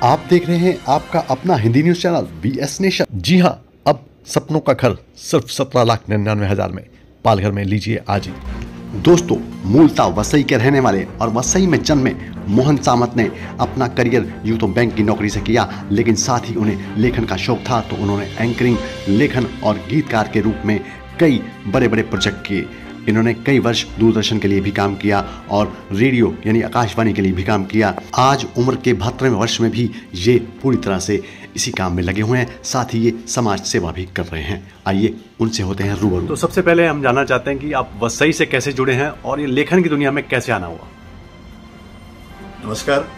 आप देख रहे हैं आपका अपना Hindi news channel VS nation. जी हां, अब सपनों का घर सिर्फ 17,99,000 में। पालघर में लीजिए आज ही। दोस्तों, मूलतः वसई के रहने वाले और वसई में जन्मे मोहन सामंत ने अपना करियर यूं तो बैंक की नौकरी से किया, लेकिन साथ ही उन्हें लेखन का शौक था, तो उन्होंने एंकरिंग, लेखन और गीतकार के रूप में कई बड़े बड़े प्रोजेक्ट किए। इन्होंने कई वर्ष दूरदर्शन के लिए भी काम किया और रेडियो यानी आकाशवाणी के लिए भी काम किया। आज उम्र के 72वें वर्ष में भी ये पूरी तरह से इसी काम में लगे हुए हैं, साथ ही ये समाज सेवा भी कर रहे हैं। आइए उनसे होते हैं रूबरू। तो सबसे पहले हम जानना चाहते हैं कि आप वसई से कैसे जुड़े हैं और ये लेखन की दुनिया में कैसे आना हुआ। नमस्कार,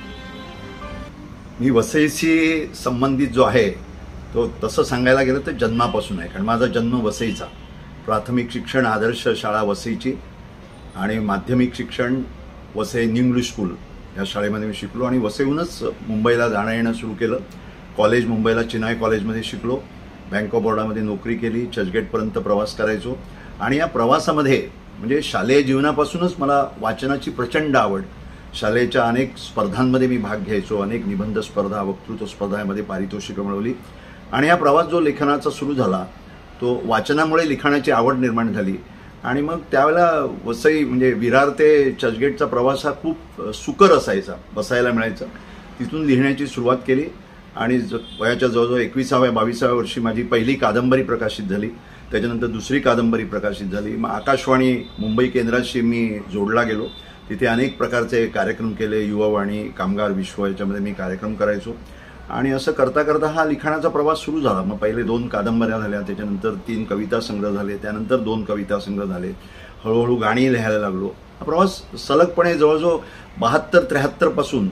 मी वसईशी संबंधित जो आहे तो तसं सांगायला गेलं तर जन्मापासून आहे, कारण माझा जन्म वसईचा। प्राथमिक शिक्षण आदर्श शाळा वसईची आणि माध्यमिक शिक्षण वसई न्यू इंग्लिश स्कूल या शाळेमध्ये मी शिकलो आणि वसईहूनच मुंबईला जाणं येणं सुरू केलं। कॉलेज मुंबईला चिनाई कॉलेजमध्ये शिकलो, बँक ऑफ बरोडामध्ये नोकरी केली, चर्चगेटपर्यंत प्रवास करायचो आणि या प्रवासामध्ये म्हणजे शालेय जीवनापासूनच मला वाचनाची प्रचंड आवड। शालेयच्या अनेक स्पर्धांमध्ये मी भाग घ्यायचो, अनेक निबंध स्पर्धा, वक्तृत्व स्पर्धा यामध्ये पारितोषिकं मिळवली आणि हा प्रवास जो लेखनाचा सुरू झाला तो वाचनामुळे लिखाणाची आवड निर्माण झाली। आणि मग त्यावेळेला वसई म्हणजे विरार ते चर्चगेटचा प्रवास हा खूप सुकर असायचा, बसायला मिळायचा। तिथून लिहिण्याची सुरुवात केली आणि वयाच्या जवळजवळ 21व्या-22व्या वर्षी माझी पहिली कादंबरी प्रकाशित झाली। त्याच्यानंतर दुसरी कादंबरी प्रकाशित झाली। मग आकाशवाणी मुंबई केंद्राशी मी जोडला गेलो, तिथे अनेक प्रकारचे कार्यक्रम केले, युवावाणी, कामगार विश्व याच्यामध्ये मी कार्यक्रम करायचो आणि असं करता करता हा लिखाणाचा प्रवास सुरू झाला। मग पहिले 2 कादंबऱ्या झाल्या, त्याच्यानंतर 3 कविता संग्रह झाले, त्यानंतर 2 कविता संग्रह झाले, हळूहळू गाणी लिहायला लागलो। हा प्रवास सलगपणे जवळजवळ 72-73 पासून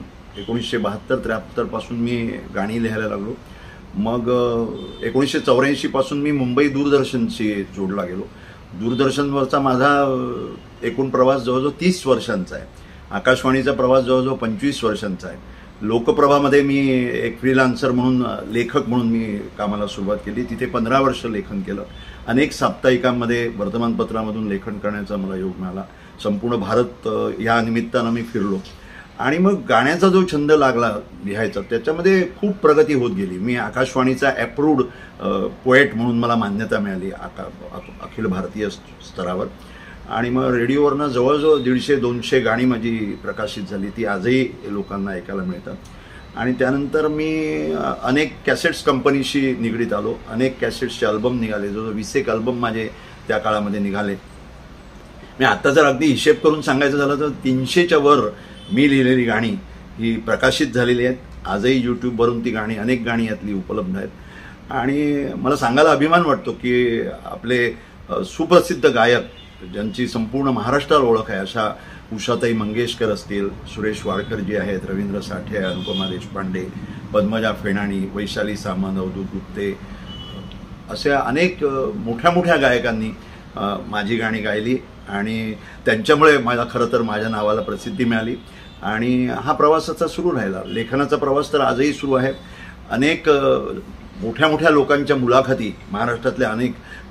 1972-73 पासून मी गाणी लिहायला लागलो। मग 1984 पासून मी मुंबई दूरदर्शनशी जोडला गेलो। दूरदर्शनवरचा माझा एकूण प्रवास जवळजवळ 30 वर्षांचा आहे। आकाशवाणीचा प्रवास जवळजवळ 25 वर्षांचा आहे। लोकप्रभामध्ये मी एक फ्रीलान्सर म्हणून, लेखक म्हणून मी कामाला सुरुवात केली, तिथे 15 वर्ष लेखन केलं। अनेक साप्ताहिकांमध्ये, वर्तमानपत्रामधून लेखन करण्याचा मला योग मिळाला। संपूर्ण भारत या निमित्तानं मी फिरलो आणि मग गाण्याचा जो छंद लागला लिहायचा त्याच्यामध्ये खूप प्रगती होत गेली। मी आकाशवाणीचा अप्रूव्ड पोएट म्हणून मला मान्यता मिळाली अखिल भारतीय स्तरावर आणि मग रेडिओवरनं जवळजवळ 150-200 गाणी माझी प्रकाशित झाली, ती आजही लोकांना ऐकायला मिळतात। आणि त्यानंतर मी अनेक कॅसेट्स कंपनीशी निगडीत आलो, अनेक कॅसेट्सचे अल्बम निघाले, जवळजवळ 20 अल्बम माझे त्या काळामध्ये निघाले। मी आता जर अगदी हिशेब करून सांगायचं झालं तर 300च्या वर मी लिहिलेली गाणी ही प्रकाशित झालेली आहेत। आजही यूट्यूबवरून ती गाणी, अनेक गाणी यातली उपलब्ध आहेत आणि मला सांगायला अभिमान वाटतो की आपले सुप्रसिद्ध गायक ज्यांची संपूर्ण महाराष्ट्राला ओळख आहे अशा उषाताई मंगेशकर असतील, सुरेश वाडकर जी आहेत, रवींद्र साठे, अनुपमा देशपांडे, पद्मजा फेणाणी, वैशाली सामंत, अवधूत गुप्ते, अशा अनेक मोठ्या मोठ्या गायकांनी माझी गाणी गायली आणि त्यांच्यामुळे मला खरं तर माझ्या नावाला प्रसिद्धी मिळाली आणि हा प्रवासाचा सुरू राहिला। लेखनाचा प्रवास तर आजही सुरू आहे। अनेक मोठ्या मोठ्या लोकांच्या मुलाखती, महाराष्ट्रातल्या अनेक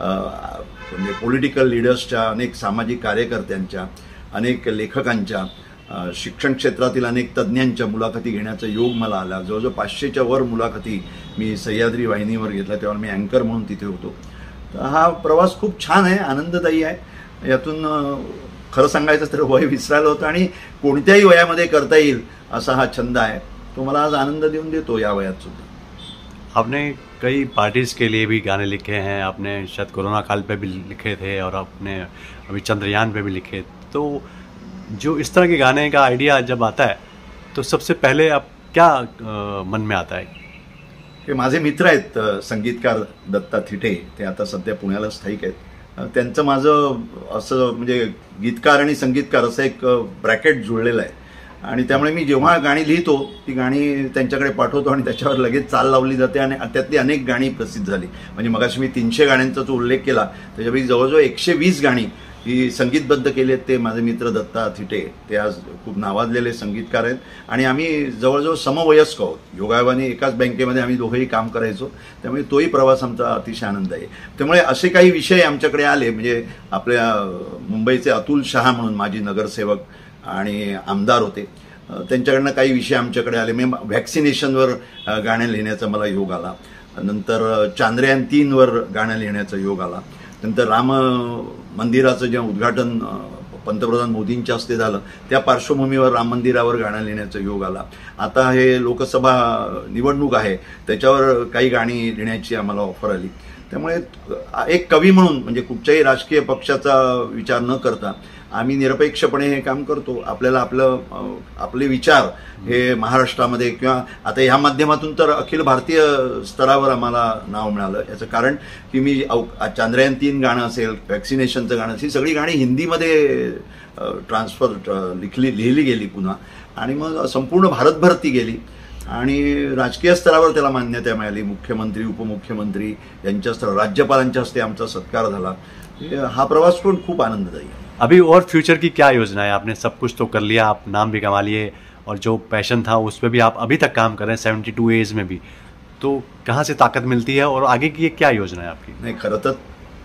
म्हणजे पॉलिटिकल लीडर्सच्या, अनेक सामाजिक कार्यकर्त्यांच्या, अनेक लेखकांच्या, शिक्षण क्षेत्रातील अनेक तज्ज्ञांच्या मुलाखती घेण्याचा योग मला आला। जवळजवळ 500च्या वर मुलाखती मी सह्याद्री वाहिनीवर घेतल्या, तेव्हा मी अँकर म्हणून तिथे होतो। तर हा प्रवास खूप छान आहे, आनंददायी आहे। यातून खरं सांगायचं तर वय विसरायला होतं आणि कोणत्याही वयामध्ये करता येईल असा हा छंद आहे, तो मला आज आनंद देऊन देतो या वयात सुद्धा। आपने कई पार्टीज के लिए भी गाने लिखे हैं, आपने शायद कोरोना काल पे भी लिखे थे और आपने अभी चंद्रयान पे भी लिखे। तो जो इस तरह के गाने का आइडिया जब आता है तो सबसे पहले आप क्या मन में आता है? हे माझे मित्र आहेत संगीतकार दत्ता थिटे, ते आता सध्या पुण्याला स्थायिक आहेत। त्यांचं माझं असं म्हणजे गीतकार आणि संगीतकार असं एक ब्रॅकेट जुळलेलं आहे आणि त्यामुळे मी जेव्हा गाणी लिहितो ती गाणी त्यांच्याकडे पाठवतो आणि त्याच्यावर लगेच चाल लावली जाते आणि त्यातली अनेक गाणी प्रसिद्ध झाली। म्हणजे मगाशी मी 300 गाण्यांचा जो उल्लेख केला त्याच्यापैकी जवळजवळ 120 गाणी ही संगीतबद्ध केली आहेत। ते माझे मित्र दत्ता थिटे, ते आज खूप नावाजलेले संगीतकार आहेत आणि आम्ही जवळजवळ समवयस्क आहोत। योगायोगाने एकाच बँकेमध्ये आम्ही दोघंही काम करायचो, त्यामुळे तोही प्रवास आमचा अतिशय आनंददायी। त्यामुळे असे काही विषय आमच्याकडे आले, म्हणजे आपल्या मुंबईचे अतुल शहा म्हणून माजी नगरसेवक आणि आमदार होते, त्यांच्याकडनं काही विषय आमच्याकडे आले. मी व्हॅक्सिनेशनवर गाणं लिहिण्याचा मला योग आला. नंतर चांद्रयान 3वर गाणं लिहिण्याचा योग आला. नंतर राम मंदिराचं जेव्हा उद्घाटन पंतप्रधान मोदींच्या हस्ते झालं त्या पार्श्वभूमीवर राम मंदिरावर गाणं लिहिण्याचा योग आला. आता हे लोकसभा निवडणूक आहे त्याच्यावर काही गाणी लिहिण्याची आम्हाला ऑफर आली. त्यामुळे एक कवी म्हणून म्हणजे कुठच्याही राजकीय पक्षाचा विचार न करता आम्ही निरपेक्षपणे हे काम करतो. आपल्याला आपले विचार हे महाराष्ट्रामध्ये किंवा आता ह्या माध्यमातून तर अखिल भारतीय स्तरावर आम्हाला नाव मिळालं. याचं कारण की मी चांद्रयान 3 गाणं असेल, व्हॅक्सिनेशनचं गाणं असेल, सगळी गाणी हिंदीमध्ये लिहिली गेली पुन्हा आणि मग संपूर्ण भारतभर ती गेली आणि राजकीय स्तरावर त्याला मान्यता मिळाली. मुख्यमंत्री, उपमुख्यमंत्री यांच्या स्तरावर, राज्यपालांच्या हस्ते आमचा सत्कार झाला. हा प्रवास पण खूप आनंददायी आहे. अभी और फ्यूचर की क्या योजना है? आपने सब कुछ तो कर लिया, आप नाम भी कमा लिए और जो पैशन था उस पर भी आप अभी तक काम कर रहे हैं 72 एज में भी, तो कहाँ से ताकत मिलती है और आगे की क्या योजना है आपकी? नाही, खरं तर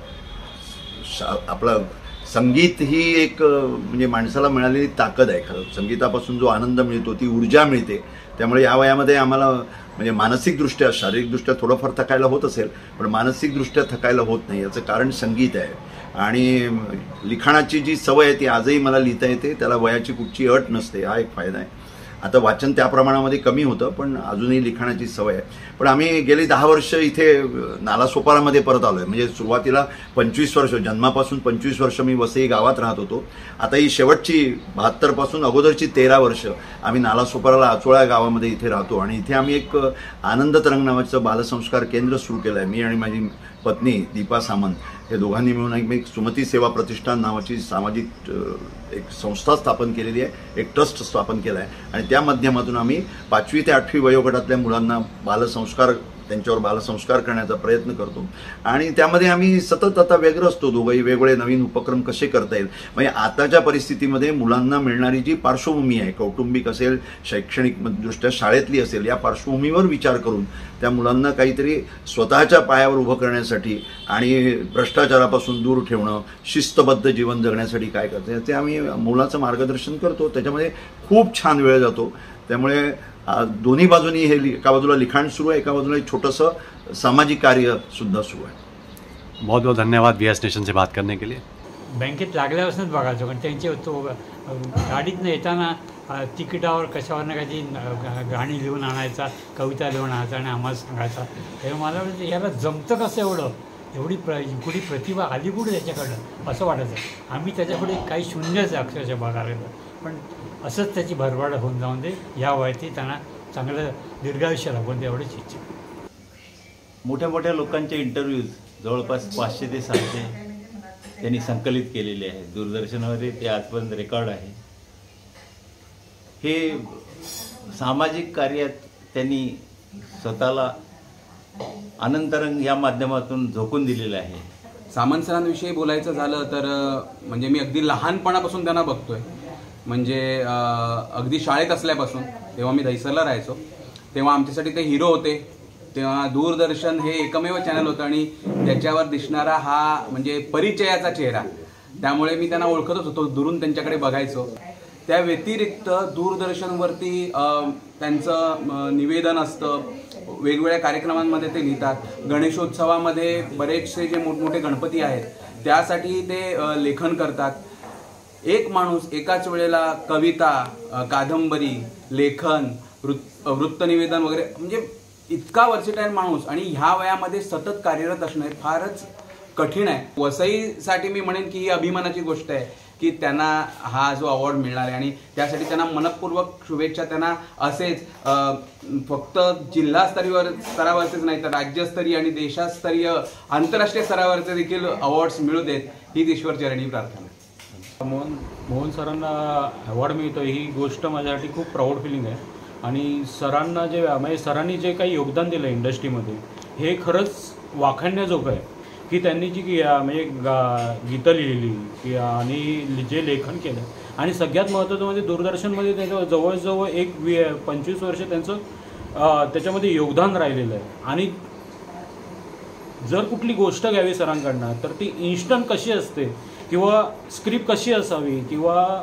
आपलं संगीत ही एक म्हणजे माणसाला मिळालेली ताकद आहे. खरं संगीतापासून जो आनंद मिळतो, ती ऊर्जा मिळते. त्यामुळे या वयामध्ये आम्हाला म्हणजे मानसिकदृष्ट्या, शारीरिकदृष्ट्या थोडंफार थकायला होत असेल पण मानसिकदृष्ट्या थकायला होत नाही. याचं कारण संगीत आहे. आणि लिखाणाची जी सवय आहे ती आजही मला लिहिता येते. त्याला वयाची कुठची अट नसते. हा एक फायदा आहे. आता वाचन त्या प्रमाणामध्ये कमी होतं पण अजूनही लिखाणाची सवय आहे. पण आम्ही गेली 10 वर्ष इथे नालासोपारामध्ये परत आलो आहे. म्हणजे सुरुवातीला 25 वर्ष, जन्मापासून 25 वर्ष मी वसई गावात राहत होतो. आता ही शेवटची 72 पासून अगोदरची 13 वर्ष आम्ही नालासोपाराला आचोळा गावामध्ये इथे राहतो. आणि इथे आम्ही एक आनंद तरंग नावाचं बालसंस्कार केंद्र सुरू केलं आहे. मी आणि माझी पत्नी दीपा सामंत हे दोघांनी मिळून एक सुमती सेवा प्रतिष्ठान नावाची सामाजिक एक संस्था स्थापन केलेली आहे, एक ट्रस्ट स्थापन केला आहे. आणि त्या माध्यमातून आम्ही 5वी ते 8वी वयोगटातल्या मुलांना त्यांच्यावर बालसंस्कार करण्याचा प्रयत्न करतो. आणि त्यामध्ये आम्ही सतत आता व्यग्र असतो दोघंही. वेगवेगळे नवीन उपक्रम कसे करता येईल, म्हणजे आताच्या परिस्थितीमध्ये मुलांना मिळणारी जी पार्श्वभूमी आहे, कौटुंबिक असेल, शैक्षणिक दृष्ट्या शाळेतली असेल, या पार्श्वभूमीवर विचार करून त्या मुलांना काहीतरी स्वतःच्या पायावर उभं करण्यासाठी आणि भ्रष्टाचारापासून दूर ठेवणं, शिस्तबद्ध जीवन जगण्यासाठी काय करतं याचे आम्ही मुलाचं मार्गदर्शन करतो. त्याच्यामध्ये खूप छान वेळ जातो. त्यामुळे दोन्ही बाजूनी हे एका बाजूला लिखाण सुरू आहे, एका बाजूला एक छोटंसं सामाजिक कार्य सुद्धा सुरू आहे. बहुत बहुत धन्यवाद VS नेशन से बात करने के लिए. बँकेत लागल्यापासूनच बघायचो कारण त्यांचे तो गाडीतनं येताना तिकिटावर कशावर ना काही गाणी लिहून आणायचा, कविता लिहून आणायचा आणि आम्हाला सांगायचा. तेव्हा मला वाटतं याला जमतं कसं एवढी कुठली प्रतिभा आली कुठे त्याच्याकडं असं वाटायचं. आम्ही त्याच्यापुढे काही शून्यच अक्षरशः बघायला, पण असंच त्याची भरभराट होऊन जाऊन दे या वयाची त्यांना चांगलं दीर्घायुष्य लाभून दे एवढीच इच्छा. मोठ्या मोठ्या लोकांचे इंटरव्ह्यूज जवळपास 500 ते 600 त्यांनी संकलित केलेले आहेत. दूरदर्शनामध्ये ते आजपर्यंत रेकॉर्ड आहे. हे सामाजिक कार्यात त्यांनी स्वतःला आनंदतरंग या माध्यमातून झोकून दिलेलं आहे. सामंत सरांविषयी बोलायचं झालं तर म्हणजे मी अगदी लहानपणापासून त्यांना बघतोय. म्हणजे अगदी शाळेत असल्यापासून, तेव्हा मी दहिसरला राहायचो, तेव्हा आमच्यासाठी ते हिरो होते. तेव्हा दूरदर्शन हे एकमेव चॅनल होतं आणि त्याच्यावर दिसणारा हा म्हणजे परिचयाचा चेहरा, त्यामुळे मी त्यांना ओळखतच होतो, दुरून त्यांच्याकडे बघायचो. त्या व्यतिरिक्त दूरदर्शनवरती त्यांचं निवेदन असतं, वेगवेगळ्या कार्यक्रमांमध्ये ते लिहितात. गणेशोत्सवामध्ये बरेचसे जे मोठमोठे गणपती आहेत त्यासाठी ते लेखन करतात. एक माणूस एकाच वेळेला कविता, कादंबरी, लेखन, वृत्तनिवेदन वगैरे, म्हणजे इतका वर्सेटाईल माणूस आणि ह्या वयामध्ये सतत कार्यरत असणं हे फारच कठीण आहे. वसईसाठी मी म्हणेन की ही अभिमानाची गोष्ट आहे की त्यांना हा जो अवॉर्ड मिळणार आहे आणि त्यासाठी त्यांना मनपूर्वक शुभेच्छा. त्यांना असेच फक्त जिल्हा स्तरावरचेच नाही तर राज्यस्तरीय आणि देशस्तरीय आंतरराष्ट्रीय स्तरावरचे देखील अवॉर्ड्स मिळू देत हीच ईश्वरचरणी प्रार्थना. मोहन सरांना अवॉर्ड मिळतो ही गोष्ट माझ्यासाठी खूप प्राऊड फिलिंग आहे. आणि सरांना म्हणजे सरांनी जे काही योगदान दिलं इंडस्ट्रीमध्ये हे खरंच वाखाणण्याजोगं आहे की त्यांनी जी म्हणजे गीतं लिहिली की आणि जे लेखन केलं आणि सगळ्यात महत्त्वाचं म्हणजे दूरदर्शनमध्ये त्याचं जवळजवळ 25 वर्ष त्यांचं त्याच्यामध्ये योगदान राहिलेलं आहे. आणि जर कुठली गोष्ट घ्यावी सरांकडनं तर ती इन्स्टंट कशी असते किंवा स्क्रिप्ट कशी असावी किंवा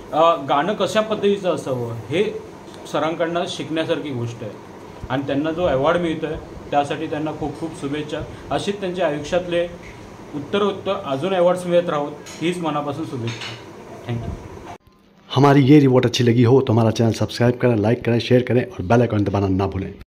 गाणं कशा पद्धतीचं असावं हे सरांकडनं शिकण्यासारखी गोष्ट आहे. आणि त्यांना जो अवॉर्ड मिळतो आहे त्यासाठी त्यांना खूप खूप शुभेच्छा. अशीच त्यांच्या आयुष्यातले उत्तर अजून अवॉर्ड्स मिळत राहोत हीच मनापासून शुभेच्छा. थँक्यू. हमारी ये रिपोर्ट अच्छी लगी हो तो हमारा चैनल सब्सक्राइब करें, लाइक करें, शेयर करें और बेल आइकन दबाना ना भूलें.